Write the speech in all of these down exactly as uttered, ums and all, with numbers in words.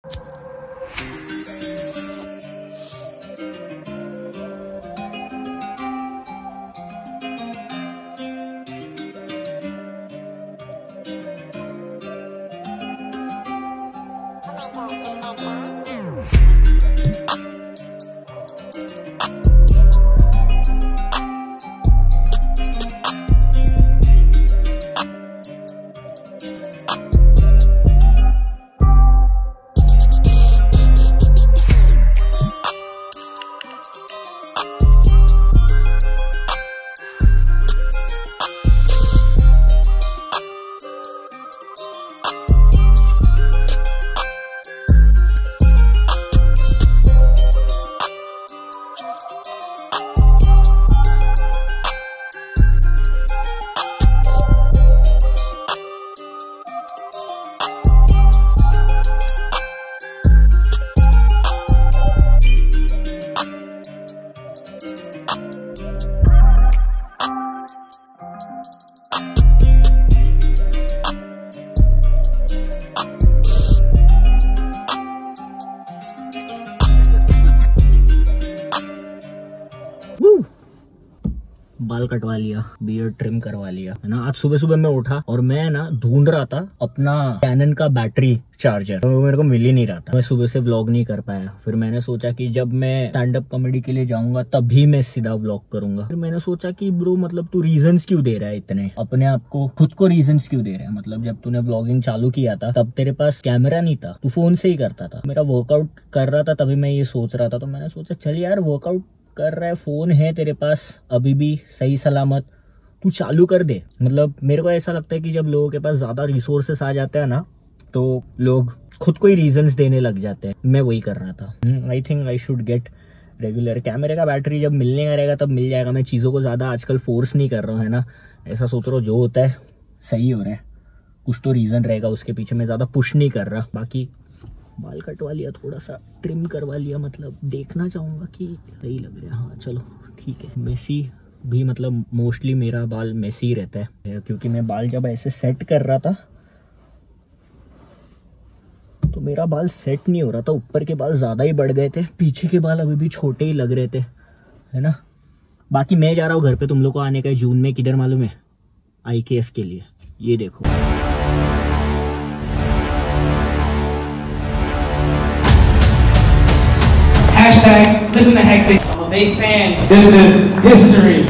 बाल कटवा लिया, बियर्ड ट्रिम करवा लिया है ना। आज सुबह सुबह मैं उठा और मैं ना ढूंढ रहा था अपना कैनन का बैटरी चार्जर, तो मेरे को मिल ही नहीं रहा था। मैं सुबह से व्लॉग नहीं कर पाया। फिर मैंने सोचा कि जब मैं स्टैंड अप कॉमेडी के लिए जाऊंगा तभी मैं सीधा व्लॉग करूंगा। फिर मैंने सोचा कि ब्रो मतलब तू रीजंस क्यों दे रहा है इतने, अपने आप को खुद को रीजंस क्यों दे रहा है। मतलब जब तूने व्लॉगिंग चालू किया था तब तेरे पास कैमरा नहीं था, तू फोन से ही करता था। मेरा वर्कआउट कर रहा था तभी मैं ये सोच रहा था, तो मैंने सोचा चल यार वर्कआउट कर रहा है, फोन है तेरे पास अभी भी सही सलामत, तू चालू कर दे। मतलब मेरे को ऐसा लगता है कि जब लोगों के पास ज्यादा रिसोर्सेस आ जाते हैं ना तो लोग खुद को ही रीजंस देने लग जाते हैं। मैं वही कर रहा था। I think I should get regular कैमरे का बैटरी। जब मिलने का रहेगा तब मिल जाएगा। मैं चीज़ों को ज़्यादा आजकल फोर्स नहीं कर रहा हूँ है ना। ऐसा सोच रहा हूँ जो होता है सही हो रहा है, कुछ तो रीज़न रहेगा उसके पीछे। मैं ज़्यादा पुश नहीं कर रहा। बाकी बाल कटवा लिया, थोड़ा सा ट्रिम करवा लिया, मतलब देखना चाहूँगा कि सही लग रहा है। हाँ चलो ठीक है। मेसी भी मतलब मोस्टली मेरा बाल मेसी रहता है, क्योंकि मैं बाल जब ऐसे सेट कर रहा था तो मेरा बाल सेट नहीं हो रहा था। ऊपर के बाल ज़्यादा ही बढ़ गए थे, पीछे के बाल अभी भी छोटे ही लग रहे थे है ना। बाकी मैं जा रहा हूँ घर पे, तुम लोग को आने का है जून में। किधर मालूम है? आई के एफ के लिए। ये देखो Hashtag listen to Hectic. I'm a big fan. This is history.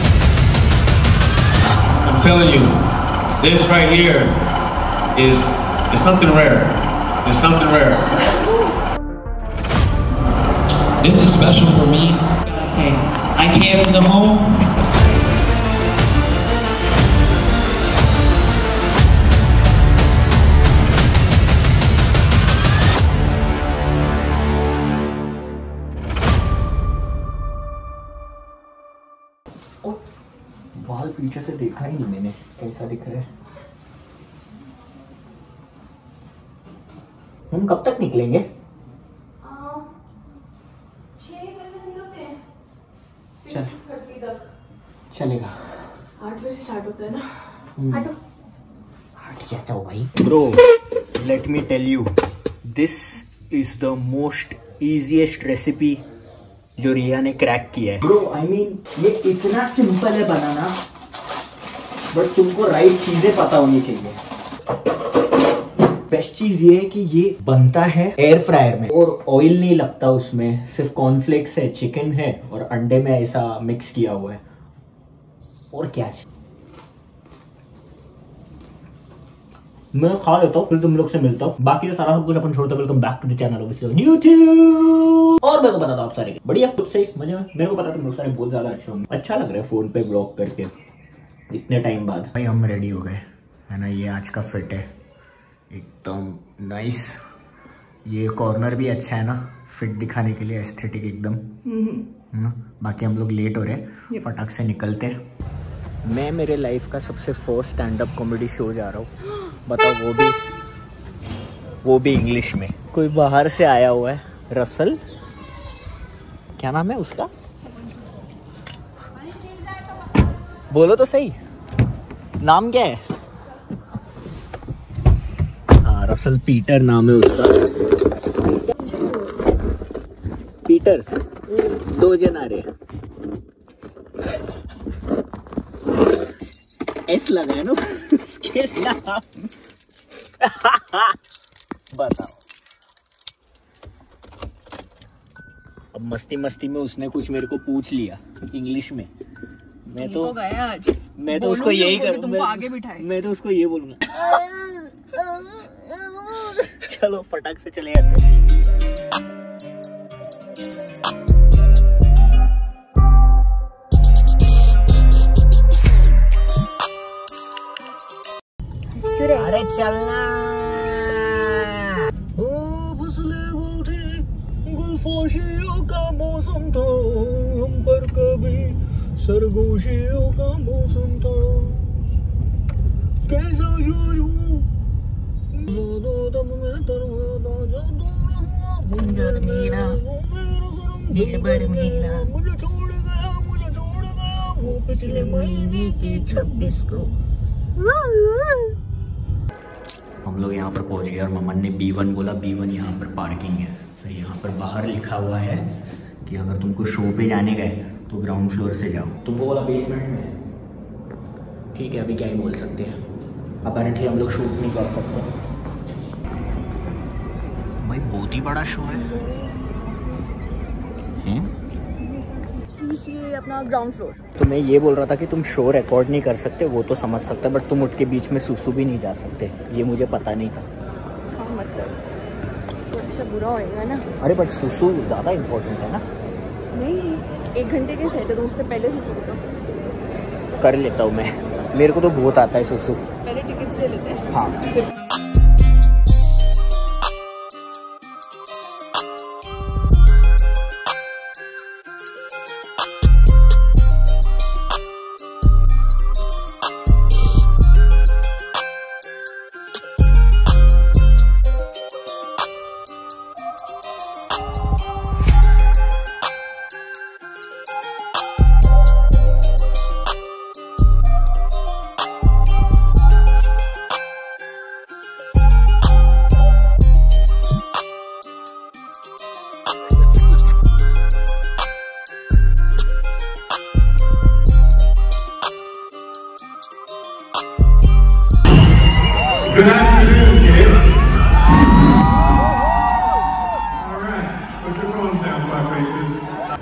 I'm telling you, this right here is is something rare. It's something rare. This is special for me. I gotta say, I came to the home. बाल पीछे से देखा ही नहीं मैंने, कैसा दिख रहा है। हम कब तक निकलेंगे? चल चलेगा। आठ बजे स्टार्ट होता है ना। हटो हट जाता हूँ भाई। Bro let me tell you, this is the most easiest recipe जो रिया ने क्रैक किया है। ब्रो आई मीन ये इतना सिंपल है बनाना, बट तुमको राइट चीजें पता होनी चाहिए। बेस्ट चीज ये है कि ये बनता है एयर फ्रायर में और ऑयल नहीं लगता उसमें, सिर्फ कॉर्नफ्लेक्स है, चिकन है और अंडे में ऐसा मिक्स किया हुआ है। और क्या चाहिए? मैं खा लेता हूँ, फिर तुम लोग से मिलता हूँ। बाकी तो सारा सब कुछ अपन छोड़ते। Welcome back to the channel of YouTube. और मेरे को पता था आप सारे बढ़िया खुद से मजे में। मेरे को पता था तुम लोग सारे बहुत ज्यादा अच्छे होंगे। अच्छा लग रहा है फोन पे ब्लॉग करके इतने टाइम बाद। भाई हम रेडी हो गए है ना। ये आज का फिट है एकदम नाइस। ये कॉर्नर भी अच्छा है ना, फिट दिखाने के लिए, एस्थेटिक एकदम है ना। बाकी हम लोग लेट हो रहे हैं, फटाक से निकलते हैं। मैं मेरे लाइफ का सबसे first stand up comedy show जा रहा हूँ। बताओ, वो भी वो भी इंग्लिश में। कोई बाहर से आया हुआ है, रसल क्या नाम है उसका, बोलो तो सही, नाम क्या है? हाँ रसल पीटर नाम है उसका। पीटर्स दो जन आ रहे हैं। एस लगा है ना उसके नाम। बताओ। अब मस्ती मस्ती में उसने कुछ मेरे को पूछ लिया इंग्लिश में। मैं तो गया आज। मैं तो उसको यही करूँ, तुमको आगे बिठाए। मैं तो उसको ये बोलूंगा। चलो फटाक से चले जाते हैं। अरे चलना। ओ फसले गुल थी, गुलफोशियों का मौसम था, हम पर कभी सरगोशियों का मौसम था। कैसा यूं मेरा दिल भर मेरा मुझे छोड़ गया, मुझे छोड़ गया वो पिछले महीने की छब्बीस को। हम लोग यहाँ पर पहुँच गए और ममन ने बी वन बोला। बी वन यहाँ पर पार्किंग है। फिर यहाँ पर बाहर लिखा हुआ है कि अगर तुमको शो पे जाने गए तो ग्राउंड फ्लोर से जाओ। तुमको बोला बेसमेंट में, ठीक है अभी क्या ही बोल सकते हैं। अपेरेंटली हम लोग शूट नहीं कर सकते भाई, बहुत ही बड़ा शो है, हैं? ये अपना ग्राउंड फ्लोर। तो मैं ये बोल रहा था कि तुम शो रिकॉर्ड नहीं कर सकते, वो तो समझ सकते, बट तुम उठ के बीच में सुसु भी नहीं जा सकते, ये मुझे पता नहीं था। हाँ मतलब तो अच्छा बुरा होएगा ना। अरे बट सुसु ज़्यादा इम्पोर्टेंट है ना। नहीं एक घंटे के सेट है तो उससे पहले सुसु होगा। कर लेता हूँ मैं, मेरे को तो बहुत आता है सुसु। पहले टिकट्स ले लेते हैं। हाँ Good afternoon, kids. All right, put your phones down, five faces.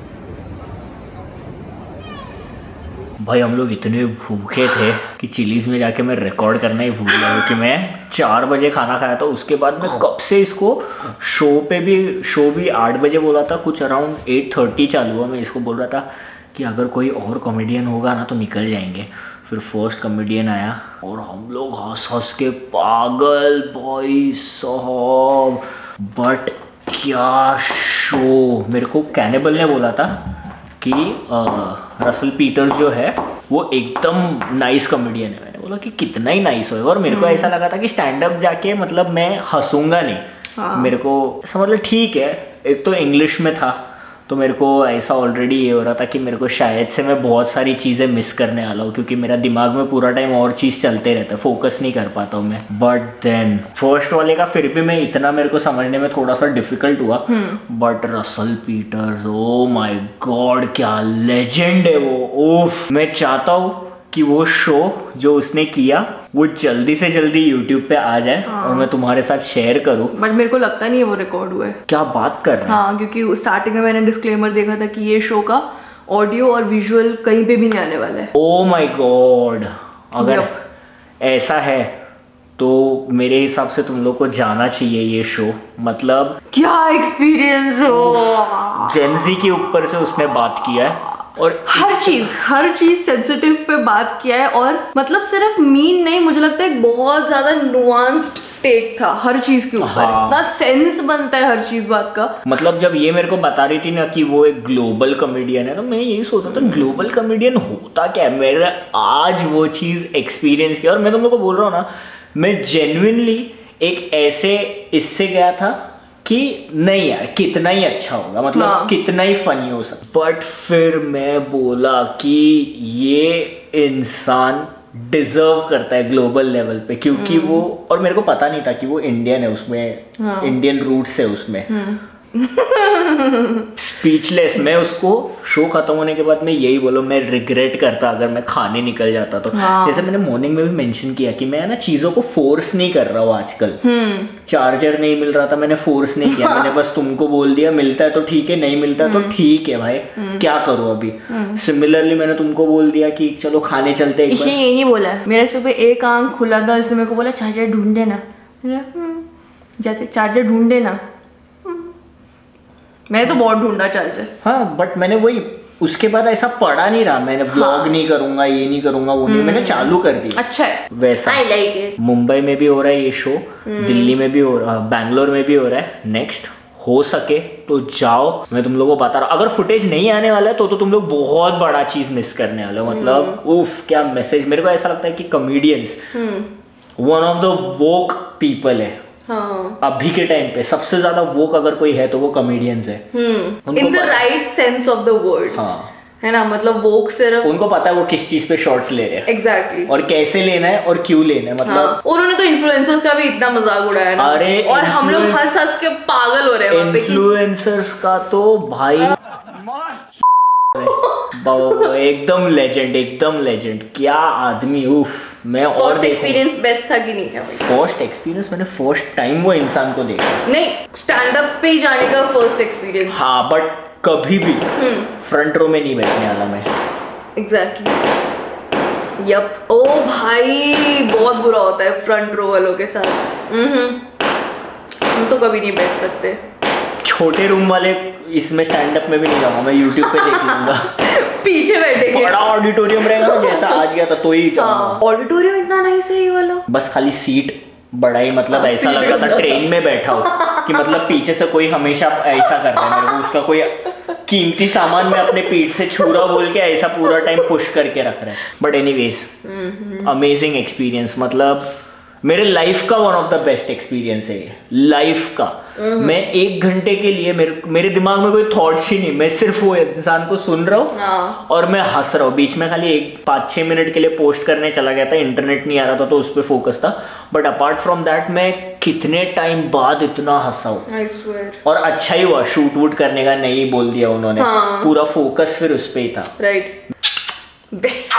भाई हम लोग इतने भूखे थे कि चिलीज में जाके मैं रिकॉर्ड करना ही भूल गया, क्योंकि मैं चार बजे खाना खाया था। उसके बाद मैं कब से इसको शो पे भी, शो भी आठ बजे बोला था, कुछ अराउंड एट थर्टी चालू हुआ। मैं इसको बोल रहा था कि अगर कोई और कॉमेडियन होगा ना तो निकल जाएंगे। फिर फर्स्ट कॉमेडियन आया और हम लोग हंस हंस के पागल भाई साहब। बट क्या शो! मेरे को कैनिबल ने बोला था कि आ, रसल पीटर्स जो है वो एकदम नाइस कॉमेडियन है। मैंने बोला कि कितना ही नाइस होगा, और मेरे को ऐसा लगा था कि स्टैंड अप जाके मतलब मैं हंसूंगा नहीं। हाँ। मेरे को ऐसा मतलब ठीक है, एक तो इंग्लिश में था तो मेरे को ऐसा ऑलरेडी ये हो रहा था कि मेरे को शायद से मैं बहुत सारी चीज़ें मिस करने वाला हूँ, क्योंकि मेरा दिमाग में पूरा टाइम और चीज़ चलते रहता है, फोकस नहीं कर पाता हूँ मैं। बट देन फर्स्ट वाले का फिर भी मैं इतना मेरे को समझने में थोड़ा सा डिफिकल्ट हुआ। But Russell Peters, oh my god क्या लेजेंड है वो। ओफ, मैं चाहता हूँ कि वो शो जो उसने किया वो जल्दी से जल्दी यूट्यूब पे आ जाए। हाँ। और मैं तुम्हारे साथ शेयर करूं। बट मेरे को लगता नहीं है वो रिकॉर्ड हुआ है। क्या बात कर रहे हैं? हाँ, क्योंकि स्टार्टिंग में मैंने डिस्क्लेमर देखा था कि ये शो का ऑडियो और विजुअल कहीं पे भी नहीं आने वाला है। ओ माय गॉड, अगर ऐसा है तो मेरे हिसाब से तुम लोग को जाना चाहिए ये शो। मतलब क्या एक्सपीरियंस हो। जेंजी के ऊपर से उसने बात किया है और हर चीज हर चीज सेंसिटिव पे बात किया है, और मतलब सिर्फ मीन नहीं, मुझे लगता है एक बहुत ज्यादा नुआंस्ड टेक था हर चीज के ऊपर। हाँ। इतना सेंस बनता है हर चीज बात का। मतलब जब ये मेरे को बता रही थी ना कि वो एक ग्लोबल कॉमेडियन है, तो मैं यही सोचता था ग्लोबल कॉमेडियन होता क्या। मेरा आज वो चीज एक्सपीरियंस किया, और मैं तुम लोग को बोल रहा हूँ ना, मैं जेन्युइनली एक ऐसे इससे गया था कि नहीं यार कितना ही अच्छा होगा, मतलब हाँ। कितना ही फनी हो सकता। बट फिर मैं बोला कि ये इंसान डिजर्व करता है ग्लोबल लेवल पे, क्योंकि वो, और मेरे को पता नहीं था कि वो इंडियन है उसमें, हाँ। इंडियन रूट्स है उसमें। स्पीचलेस। मैं उसको शो खत्म होने के बाद मैं यही बोलूँ, मैं रिग्रेट करता अगर मैं खाने निकल जाता तो। हाँ। जैसे मैंने मॉर्निंग में भी मेंशन किया कि मैं ना चीजों को फोर्स नहीं कर रहा हूँ आजकल। चार्जर नहीं मिल रहा था, मैंने फोर्स नहीं किया। हाँ। मैंने बस तुमको बोल दिया मिलता है तो ठीक है, नहीं मिलता है तो ठीक है भाई, क्या करूँ अभी। सिमिलरली मैंने तुमको बोल दिया कि चलो खाने चलते हैं। इसलिए यही नहीं बोला, मेरे सुबह एक आंख खुला था इसलिए मेरे को बोला चार्जर ढूंढ देना, जाते चार्जर ढूंढ देना। मैं तो बहुत ढूंढा चार्जर। हाँ बट मैंने वही उसके बाद ऐसा पड़ा नहीं रहा, मैंने ब्लॉग हाँ। नहीं करूंगा, ये नहीं करूंगा, वो नहीं, मैंने चालू कर दिया। अच्छा है वैसा। I like it। मुंबई में भी हो रहा है ये शो, दिल्ली में भी हो रहा है, बैंगलोर में भी हो रहा है। नेक्स्ट हो सके तो जाओ, मैं तुम लोगों को बता रहा हूँ। अगर फुटेज नहीं आने वाला है तो तो तुम लोग बहुत बड़ा चीज मिस करने वाले हो। मतलब उफ क्या मैसेज। मेरे को ऐसा लगता है कि comedians one of the woke people है। हाँ। अभी के टाइम पे सबसे ज्यादा वोक अगर कोई है तो वो कॉमेडियंस है, in the right sense of the word. हाँ है ना, मतलब वोक सिर्फ उनको पता है वो किस चीज पे शॉर्ट्स ले रहे हैं। Exactly exactly। और कैसे लेना है और क्यों लेना है। मतलब हाँ। उन्होंने तो इन्फ्लुएंसर्स का भी इतना मजाक उड़ाया ना। अरे और हम लोग हंस हंस के पागल हो रहे हैं। इन्फ्लुएंसर्स का तो भाई एकदम लेजेंड, एकदम लेजेंड। क्या आदमी, उफ। मैं और फर्स्ट एक्सपीरियंस बेस्ट था कि नहीं था भाई? फर्स्ट एक्सपीरियंस मैंने फर्स्ट टाइम वो इंसान को देखा। नहीं, स्टैंड अप पे जाने का फर्स्ट एक्सपीरियंस। हाँ बट कभी भी फ्रंट रो में नहीं बैठने वाला मैं। एग्जैक्टली। यप। ओ भाई बहुत बुरा होता है फ्रंट रो वालों के साथ। हम तो कभी नहीं बैठ सकते। छोटे रूम वाले इसमें स्टैंड अप में भी नहीं जाऊंगा मैं, यूट्यूब पे देख लूंगा। पीछे बैठेंगे, बड़ा ऑडिटोरियम रहेगा ना जैसा आज गया था तो ही जाऊंगा। ऑडिटोरियम इतना नहीं सही वाला, बस खाली सीट बड़ा ही, मतलब ऐसा लग रहा था ट्रेन में बैठा हो कि मतलब पीछे से कोई हमेशा ऐसा कर रहा है मेरे को, उसका कोई कीमती सामान में अपने पीठ से छू रहा बोल के ऐसा पूरा टाइम पुश करके रख रहा है। बट एनीवेज अमेजिंग एक्सपीरियंस, मतलब मेरे लाइफ का one of the best experience है ये, लाइफ का। मैं एक घंटे के लिए मेरे मेरे दिमाग में कोई थॉट्स ही नहीं, मैं सिर्फ वो इंसान को सुन रहा हूँ और मैं हंस रहा हूँ। बीच में खाली एक पाँच छः मिनट के लिए पोस्ट करने चला गया था, इंटरनेट नहीं आ रहा था तो उस पर फोकस था। बट अपार्ट फ्रॉम दैट मैं कितने टाइम बाद इतना हंसा हूँ। और अच्छा ही हुआ शूट वूट करने का नहीं बोल दिया उन्होंने। हाँ। पूरा फोकस फिर उस पर ही था। Right, best.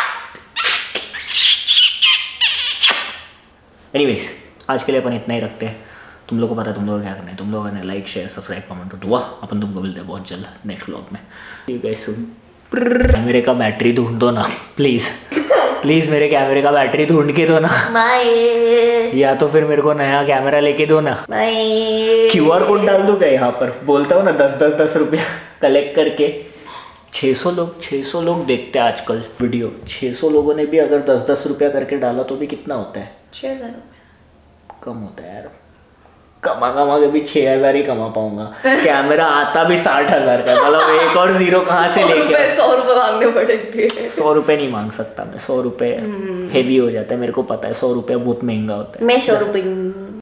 एनीवेज आज के लिए अपन इतना ही रखते हैं। तुम लोगों को पता है तुम लोगों को क्या करना है, तुम लोगों ने लाइक शेयर सब्सक्राइब कमेंट दुआ। अपन तुमको मिलते हैं बहुत जल्द नेक्स्ट व्लॉग में। See you guys soon। कैमरे का बैटरी ढूंढ दो ना प्लीज, प्लीज मेरे कैमरे का बैटरी ढूंढ के दो ना। बाय। या तो फिर मेरे को नया कैमरा लेके दो ना। बाय। क्यू आर कोड डाल दूंगा यहाँ पर, बोलता हूँ ना दस दस दस रुपया कलेक्ट करके। छः सौ लोग छः सौ लोग देखते हैं आजकल वीडियो। छः सौ लोगों ने भी अगर दस दस रुपया करके डाला तो भी कितना होता है? छः हजार रुपये। कम होता है यार, कमा कमा के भी छः हजार ही कमा पाऊंगा। कैमरा आता भी साठ हजार का, मतलब एक और जीरो कहाँ से लेके? सौ रुपये मांगने पड़ेंगे। सौ रुपये नहीं मांग सकता मैं, सौ रुपये हेवी हो जाता है मेरे को पता है। सौ रुपये बहुत महंगा होता है। मैं सौ रुपये